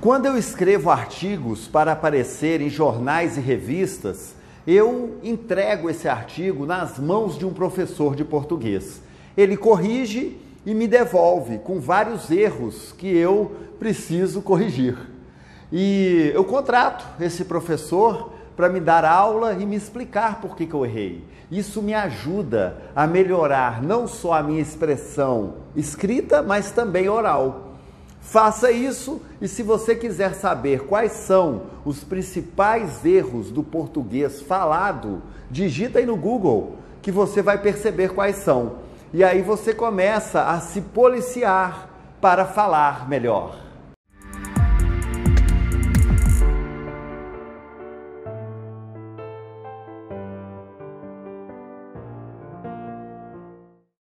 Quando eu escrevo artigos para aparecer em jornais e revistas, eu entrego esse artigo nas mãos de um professor de português. Ele corrige e me devolve com vários erros que eu preciso corrigir. E eu contrato esse professor para me dar aula e me explicar por que eu errei. Isso me ajuda a melhorar não só a minha expressão escrita, mas também oral. Faça isso, e se você quiser saber quais são os principais erros do português falado, digita aí no Google que você vai perceber quais são. E aí você começa a se policiar para falar melhor.